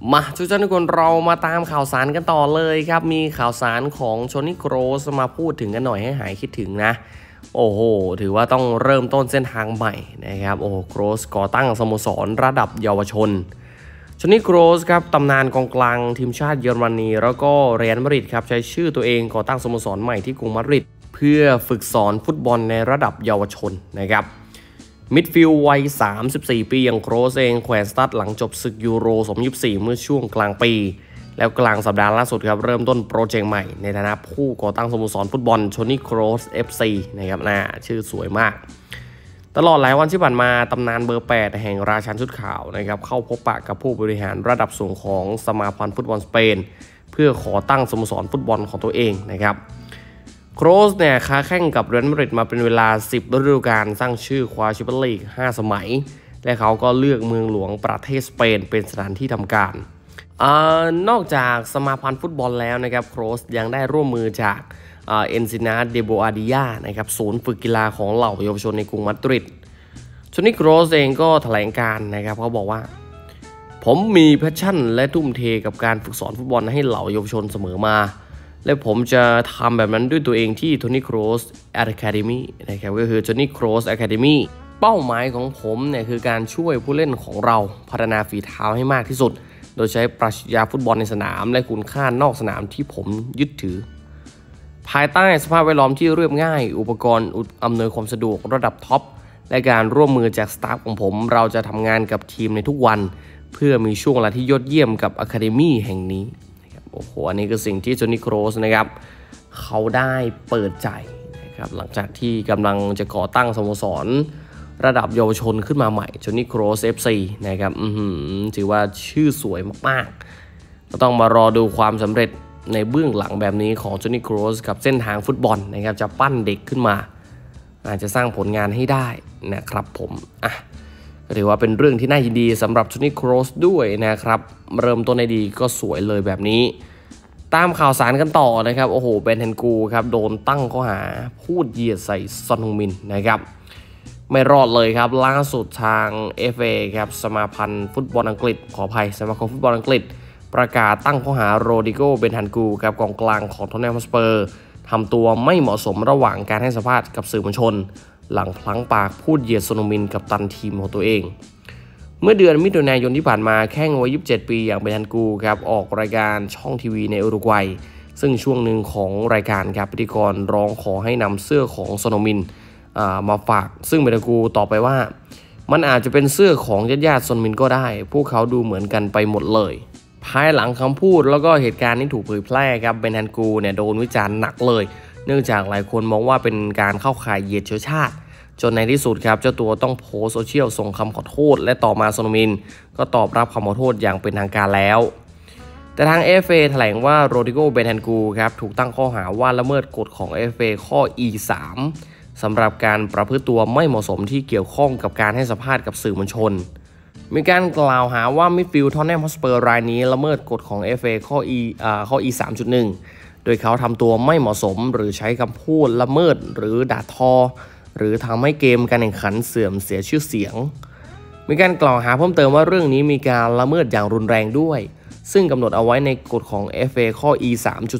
มาทุกท่านทุกคนเรามาตามข่าวสารกันต่อเลยครับมีข่าวสารของโชนี่โกรสมาพูดถึงกันหน่อยให้หายคิดถึงนะโอ้โหถือว่าต้องเริ่มต้นเส้นทางใหม่นะครับโอ้โกรสก่อตั้งสโมสรระดับเยาวชนโชนี่โกรสครับตำนานกองกลางทีมชาติเยอรมนีแล้วก็เรอัลมาดริดครับใช้ชื่อตัวเองก่อตั้งสโมสรใหม่ที่กรุงมาดริดเพื่อฝึกสอนฟุตบอลในระดับเยาวชนนะครับมิดฟิลด์วัย 34 ปีอย่างโครสเองแขวนสตาร์ทหลังจบศึกยูโร 2024 เมื่อช่วงกลางปี แล้วกลางสัปดาห์ล่าสุดครับเริ่มต้นโปรเจกต์ใหม่ในฐานะผู้ก่อตั้งสโมสรฟุตบอลโชนี่โครส FC นะครับชื่อสวยมากตลอดหลายวันที่ผ่านมาตำนานเบอร์ 8 แห่งราชันชุดขาวนะครับเข้าพบปะกับผู้บริหารระดับสูงของสมาพันธ์ฟุตบอลสเปนเพื่อขอตั้งสโมสรฟุตบอลของตัวเองนะครับโครสเนี่ยค้าแข่งกับเรอัลมาดริดมาเป็นเวลา10ฤดูกาลสร้างชื่อคว้าแชมเปี้ยนลีก5 สมัยและเขาก็เลือกเมืองหลวงประเทศสเปนเป็นสถานที่ทำการนอกจากสมาพันธ์ฟุตบอลแล้วนะครับโครสยังได้ร่วมมือจากเอ็นซินาเดโบอาดิยานะครับศูนย์ฝึกกีฬาของเหล่าเยาวชนในกรุงมาดริดโชนี่โครสเองก็แถลงการนะครับเขาบอกว่าผมมีแพชชั่นและทุ่มเทกับการฝึกสอนฟุตบอลให้เหล่าเยาวชนเสมอมาและผมจะทำแบบนั้นด้วยตัวเองที่ Toni Kroos Academy นะครับก็คือ Toni Kroos Academy เป้าหมายของผมเนี่ยคือการช่วยผู้เล่นของเราพัฒนาฝีเท้าให้มากที่สุดโดยใช้ปรัชญาฟุตบอลในสนามและคุณค่านอกสนามที่ผมยึดถือภายใต้สภาพแวดล้อมที่เรียบง่ายอุปกรณ์อำนวยความสะดวกระดับท็อปและการร่วมมือจากสตาฟของผมเราจะทำงานกับทีมในทุกวันเพื่อมีช่วงเวลาที่ยอดเยี่ยมกับ Academy แห่งนี้โอ้โหอันนี้คือสิ่งที่โชนี่โครสนะครับเขาได้เปิดใจนะครับหลังจากที่กำลังจะก่อตั้งสโมสรระดับเยาวชนขึ้นมาใหม่โชนี่โครส FC นะครับถือว่าชื่อสวยมากๆก็ต้องมารอดูความสำเร็จในเบื้องหลังแบบนี้ของโชนี่โครสกับเส้นทางฟุตบอลนะครับจะปั้นเด็กขึ้นมาอาจจะสร้างผลงานให้ได้นะครับผมถือว่าเป็นเรื่องที่น่ายินดีสำหรับโชนี่โครสด้วยนะครับเริ่มต้นได้ดีก็สวยเลยแบบนี้ตามข่าวสารกันต่อนะครับโอ้โหเบนเทนกูครับโดนตั้งข้อหาพูดเหยียดใส่ซอนฮึงมินนะครับไม่รอดเลยครับล่าสุดทาง FA ครับสมาพันธ์ฟุตบอลอังกฤษขออภัยสมาคมฟุตบอลอังกฤษประกาศตั้งข้อหาโรดิโกเบนเทนกูครับกองกลางของท็อตแนมฮอตสเปอร์ทำตัวไม่เหมาะสมระหว่างการให้สัมภาษณ์กับสื่อมวลชนหลังพลั้งปากพูดเหยียดซอนฮึงมินกับตันทีมของตัวเองเมื่อเดือนมิถุนายนที่ผ่านมาแข้งวัย 27 ปีอย่างเบนเทนกูครับออกรายการช่องทีวีในอุรุกวัยซึ่งช่วงหนึ่งของรายการครับพิธีกรร้องขอให้นำเสื้อของซอนฮึงมินมาฝากซึ่งเบนเทนกูตอบไปว่ามันอาจจะเป็นเสื้อของญาติซอนฮึงมินก็ได้พวกเขาดูเหมือนกันไปหมดเลยภายหลังคำพูดแล้วก็เหตุการณ์ที่ถูกเผยแพร่ครับเบนเทนกูเนี่ยโดนวิจารณ์หนักเลยเนื่องจากหลายคนมองว่าเป็นการเข้าข่ายเหยียดเชื้อชาติจนในที่สุดครับเจ้าตัวต้องโพสโซเชียลส่งคำขอโทษและต่อมาซอนฮึงมินก็ตอบรับคำขอโทษอย่างเป็นทางการแล้วแต่ทาง FA แถลงว่าโรดิโกเบนเทนกูครับถูกตั้งข้อหาว่าละเมิดกฎของ FA ข้อ E3 สำหรับการประพฤติตัวไม่เหมาะสมที่เกี่ยวข้องกับการให้สัมภาษณ์กับสื่อมวลชนมีการกล่าวหาว่ามิดฟิลด์ท็อตแนมฮอตสเปอร์รายนี้ละเมิดกฎของ FA ข้อ E 3.1 โดยเขาทำตัวไม่เหมาะสมหรือใช้คำพูดละเมิดหรือด่าทอหรือทำให้เกมการแข่งขันเสื่อมเสียชื่อเสียงมีการกล่าวหาเพิ่มเติมว่าเรื่องนี้มีการละเมิดอย่างรุนแรงด้วยซึ่งกำหนดเอาไว้ในกฎของ FA ข้อ E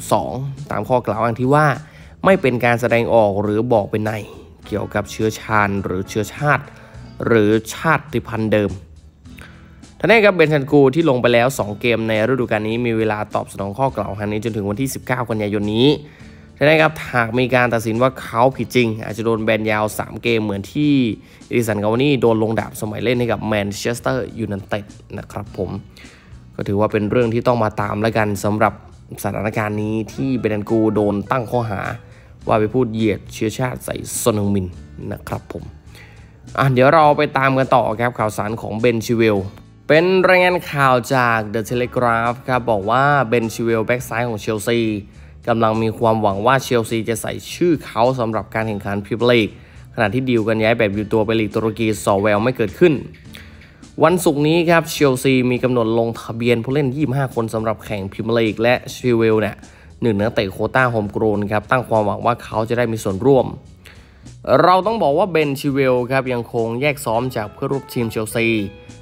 3.2 ตามข้อกล่าวอ้างที่ว่าไม่เป็นการแสดงออกหรือบอกเป็นในเกี่ยวกับเชื้อชาติหรือเชื้อชาติหรือชาติพันธุ์เดิมท่านนี้ครับเบนเทนกูที่ลงไปแล้ว2เกมในฤดูกาลนี้มีเวลาตอบสนองข้อกล่าวหานี้จนถึงวันที่19 กันยายนนี้นะครับหากมีการตัดสินว่าเขาผิดจริงอาจจะโดนแบนยาว3เกมเหมือนที่เอดิสัน กาวานี่โดนลงดาบสมัยเล่นให้กับแมนเชสเตอร์ยูไนเต็ดนะครับผมก็ถือว่าเป็นเรื่องที่ต้องมาตามแล้วกันสำหรับสถานการณ์นี้ที่เบนเทนกูโดนตั้งข้อหาว่าไปพูดเหยียดเชื้อชาติใส่ซอนฮึงมินนะครับผมเดี๋ยวเราไปตามกันต่อครับข่าวสารของเบนชิเวลเป็นรายงานข่าวจาก The Telegraph ครับบอกว่าเบนชิเวลแบ็กซ้ายของเชลซีกำลังมีความหวังว่าเชลซีจะใส่ชื่อเขาสำหรับการแข่งขันพรีเมียร์ลีกขณะที่ดีลกันย้ายแบบอยู่ตัวไปลีกตุรกีสอแววไม่เกิดขึ้นวันศุกร์นี้ครับเชลซีมีกำหนดลงทะเบียนผู้เล่น25 คนสำหรับแข่งพรีเมียร์ลีกและชิเวลเนี่ยหนึ่งนักเตะโควต้าโฮมโกรนครับตั้งความหวังว่าเขาจะได้มีส่วนร่วมเราต้องบอกว่าเบนชิเวลครับยังคงแยกซ้อมจากเพื่อนร่วมทีมเชลซี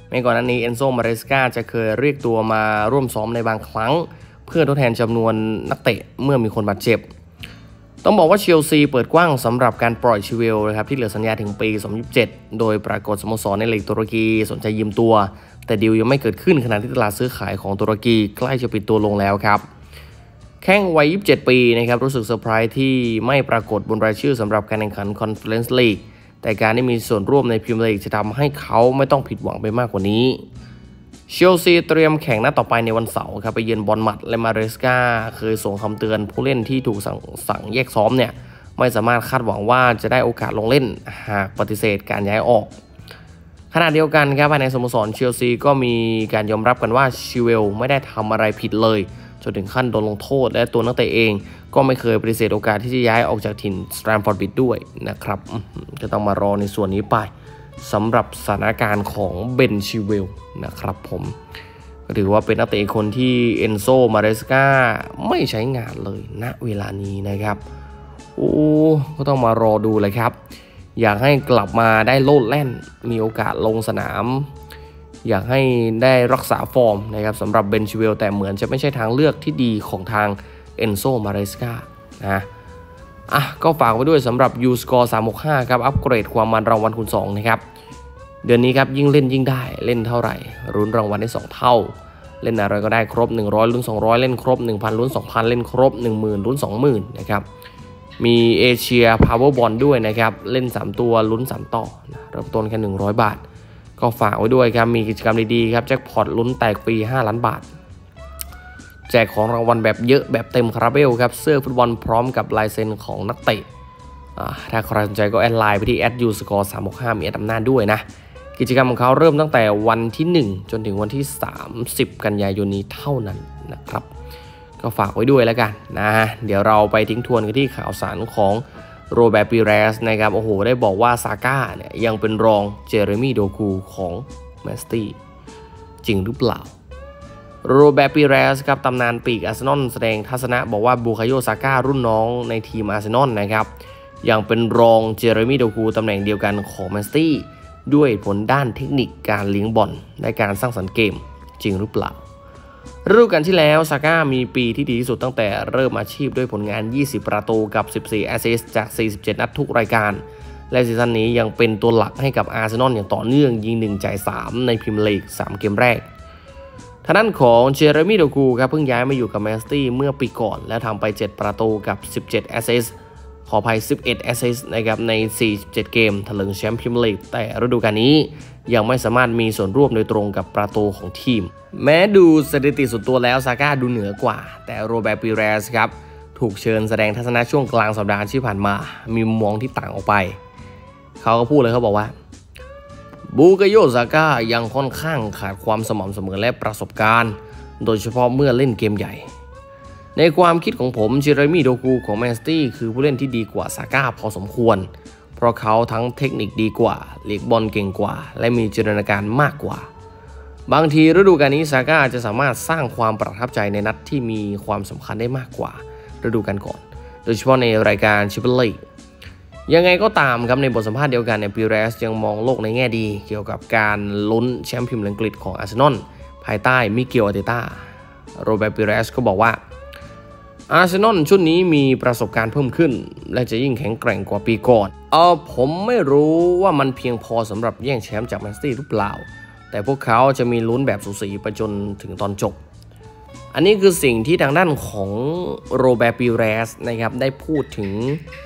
ในก่อนหน้านี้เอนโซ มาเรสกาจะเคยเรียกตัวมาร่วมซ้อมในบางครั้งเพื่อทดแทนจำนวนนักเตะเมื่อมีคนบาดเจ็บต้องบอกว่าเชลซีเปิดกว้างสำหรับการปล่อยชิเวลนะครับที่เหลือสัญญาถึงปี 2027 โดยปรากฏสโมสรในลีกตุรกีสนใจยืมตัวแต่ดีลยังไม่เกิดขึ้นขณะที่ตลาดซื้อขายของตุรกีใกล้จะปิดตัวลงแล้วครับแข้งวัย 27 ปีนะครับรู้สึกเซอร์ไพรส์ที่ไม่ปรากฏบนรายชื่อสำหรับการแข่งขัน Conference League แต่การได้มีส่วนร่วมในพรีเมียร์ลีกจะทำให้เขาไม่ต้องผิดหวังไปมากกว่านี้เชลซีเตรียมแข่งนัดต่อไปในวันเสาร์ครับไปเยือนบอร์นมัธและมาเรสกาเคยส่งคำเตือนผู้เล่นที่ถูกสั่งแยกซ้อมเนี่ยไม่สามารถคาดหวังว่าจะได้โอกาสลงเล่นหากปฏิเสธการย้ายออกขณะเดียวกันครับภายในสโมสรเชลซีก็มีการยอมรับกันว่าชิเวลไม่ได้ทำอะไรผิดเลยจนถึงขั้นโดนลงโทษและตัวนักเตะเองก็ไม่เคยปฏิเสธโอกาสที่จะย้ายออกจากถิ่นสแตมฟอร์ดบริดจ์ด้วยนะครับจะต้องมารอในส่วนนี้ไปสำหรับสถานการณ์ของเบนชิเวลนะครับผมหรือว่าเป็นนักเตะคนที่เอนโซ มาเรสกาไม่ใช้งานเลยณเวลานี้นะครับก็ต้องมารอดูเลยครับอยากให้กลับมาได้โลดแล่นมีโอกาสลงสนามอยากให้ได้รักษาฟอร์มนะครับสำหรับเบนชิเวลแต่เหมือนจะไม่ใช่ทางเลือกที่ดีของทางเอนโซ มาเรสกานะก็ฝากไว้ด้วยสำหรับ U-Score 365ครับอัปเกรดความมันรางวัลคูณ2นะครับเดือนนี้ครับยิ่งเล่นยิ่งได้เล่นเท่าไหร่ลุ้นรางวัลได้2เท่าเล่นอะไรก็ได้ครบ100ลุ้น200เล่นครบ 1,000 ลุ้น 2,000 เล่นครบ 10,000 ลุ้น 20,000 นะครับมีเอเชียพาวเวอร์บอลด้วยนะครับเล่น3ตัวลุ้น3ต่อเริ่มต้นแค่100 บาทก็ฝากไว้ด้วยครับมีกิจกรรมดีๆครับแจ็คพอตลุ้นแตกฟรี5 ล้านบาทแจกของรางวัลแบบเยอะแบบเต็มคาราเบลครับเสื้อฟุตบอลพร้อมกับลายเซ็นของนักเตะถ้าใครสนใจก็แอดไลน์ไปที่ @U-Score 365มีแอดอำนาจด้วยนะกิจกรรมของเขาเริ่มตั้งแต่วันที่1จนถึงวันที่30กันยายนนี้เท่านั้นนะครับก็ฝากไว้ด้วยแล้วกันนะเดี๋ยวเราไปทิ้งทวนกันที่ข่าวสารของโรเบิร์ต ปิเรสนะครับโอ้โหได้บอกว่าซาก้าเนี่ยยังเป็นรองเจเรมี่ โดคูของแมนซิตี้จริงหรือเปล่าโรเบิร์ต ปิเรสครับตำนานปีกอาร์เซนอลแสดงทัศนะบอกว่าบูคาโย ซาก้ารุ่นน้องในทีมอาร์เซนอลนะครับยังเป็นรองเจเรมี่ โดคูตำแหน่งเดียวกันของแมนซิตี้ด้วยผลด้านเทคนิคการเลี้ยงบอลและการสร้างสรรค์เกมจริงหรือเปล่าฤดูกาลที่แล้วซาก้ามีปีที่ดีที่สุดตั้งแต่เริ่มอาชีพด้วยผลงาน20ประตูกับ14แอสซิสต์จาก47นัดทุกรายการและซีซั่นนี้ยังเป็นตัวหลักให้กับอาร์เซนอลอย่างต่อเนื่องยิง1จ่าย3ในพรีเมียร์ลีก3เกมแรกทางด้านของเจเรมี่ โดคูครับเพิ่งย้ายมาอยู่กับแมนซิตี้เมื่อปีก่อนแล้วทำไป7ประตูกับ17แอสซิสต์ขออภัย11แอสซิสต์นะครับใน47เกมถลึงแชมป์พรีเมียร์ลีกแต่ฤดูกาลนี้ยังไม่สามารถมีส่วนร่วมโดยตรงกับประตูของทีมแม้ดูสถิติส่วนตัวแล้วซาก้าดูเหนือกว่าแต่โรเบิร์ต ปิเรสครับถูกเชิญแสดงทัศนะช่วงกลางสัปดาห์ที่ผ่านมามีมุมมองที่ต่างออกไปเขาก็พูดเลยเขาบอกว่าบูคาโย ซาก้ายังค่อนข้างขาดความสม่ำเสมอและประสบการณ์โดยเฉพาะเมื่อเล่นเกมใหญ่ในความคิดของผมเจเรมี่ โดคูของแมนซิตี้คือผู้เล่นที่ดีกว่าซาก้าพอสมควรเพราะเขาทั้งเทคนิคดีกว่าเลี้ยงบอลเก่งกว่าและมีจินตนาการมากกว่าบางทีฤดูกาลนี้ซาก้าจะสามารถสร้างความประทับใจในนัดที่มีความสำคัญได้มากกว่าฤดูกาลก่อนโดยเฉพาะในรายการแชมเปี้ยนลีกยังไงก็ตามครับในบทสัมภาษณ์เดียวกันปิเรสยังมองโลกในแง่ดีเกี่ยวกับการลุ้นแชมป์พรีเมียร์ลีกอังกฤษของอาร์เซนอลภายใต้มิเกล อาร์เตต้าโรเบิร์ต ปิเรสก็บอกว่าอาร์เซนอลชุดนี้มีประสบการณ์เพิ่มขึ้นและจะยิ่งแข็งแกร่งกว่าปีก่อนผมไม่รู้ว่ามันเพียงพอสำหรับแย่งแชมป์จากแมนซิตี้หรือเปล่าแต่พวกเขาจะมีลุ้นแบบสูสีไปจนถึงตอนจบอันนี้คือสิ่งที่ทางด้านของโรเบิร์ต ปิเรสนะครับได้พูดถึง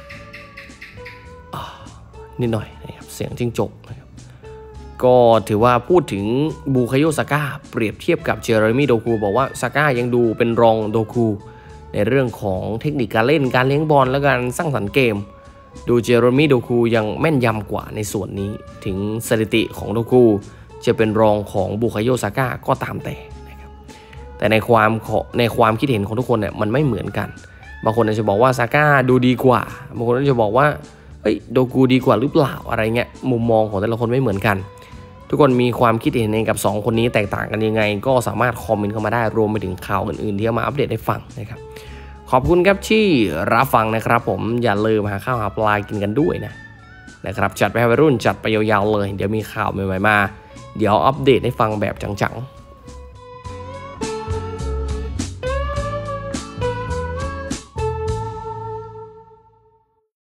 นิดหน่อยนะครับเสียงจิ้งจกนะครับก็ถือว่าพูดถึงบูคาโย ซาก้าเปรียบเทียบกับเจเรมี่ โดคูบอกว่าซาก้ายังดูเป็นรองโดคูในเรื่องของเทคนิคการเล่นการเลี้ยงบอลและการสร้างสรรค์เกมดูเจเรมี่ โดคูยังแม่นยำกว่าในส่วนนี้ถึงสถิติของโดคูจะเป็นรองของบูคาโย ซาก้าก็ตามแต่นะครับแต่ในความคิดเห็นของทุกคนเนี่ยมันไม่เหมือนกันบางคนจะบอกว่าซาก้าดูดีกว่าบางคนจะบอกว่าโดคูดีกว่าหรือเปล่าอะไรเงี้ยมุมมองของแต่ละคนไม่เหมือนกันทุกคนมีความคิดเห็นเองกับ2คนนี้แตกต่างกันยังไงก็สามารถคอมเมนต์เข้ามาได้รวมไปถึงข่าวอื่นๆที่มาอัปเดตให้ฟังนะครับขอบคุณครับที่รับฟังนะครับผมอย่าลืมหาข้าวหาปลากินกันด้วยนะครับจัดไปให้วัยรุ่นจัดไปยาวๆเลยเดี๋ยวมีข่าวใหม่ๆมาเดี๋ยวอัปเดตให้ฟังแบบจังๆ